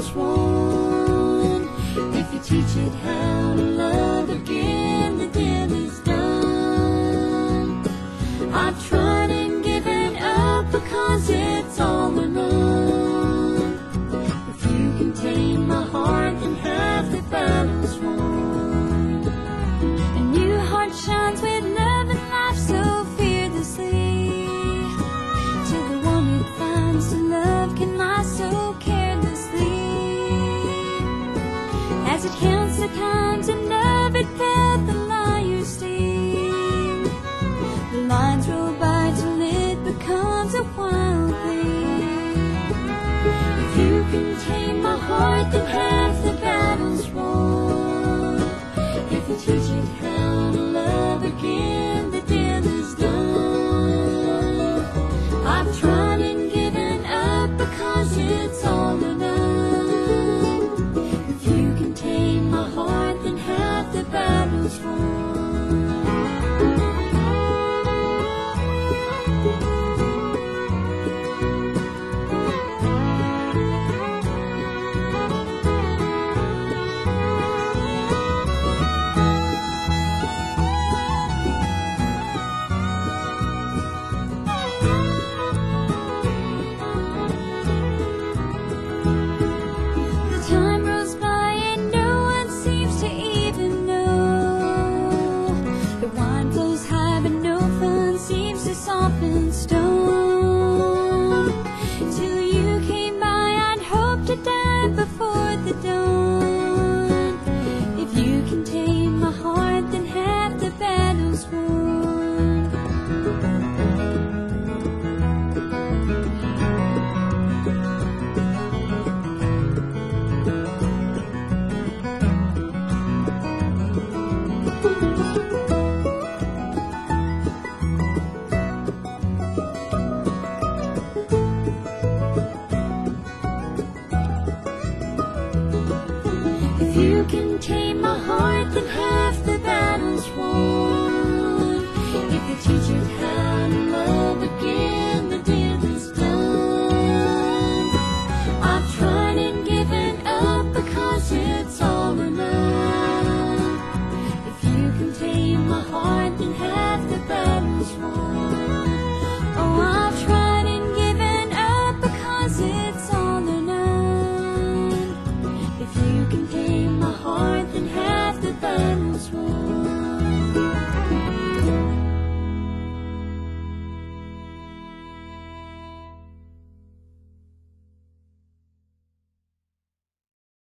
battle's won. If you teach it how to love again, the deal is done. I've tried and given up because it's all or none. If you can tame my heart, then half the battle's won. A new heart shines with love and life so fearlessly, till the one it finds to love can lie so carelessly. As it counts the times enough it felt the liar's sting, the lines roll by till it becomes a wild thing. If you can tame my heart, then half the battle's won. If you teach it how to love again, the deal is done. I've tried and given up because it's all or none. If you can tame my heart, then half the battle's won. Soften stone. Till you came by, I'd hope to die before the dawn. If you can tame my heart, then half the battle's won. If you can tame my heart, then half the battle's won.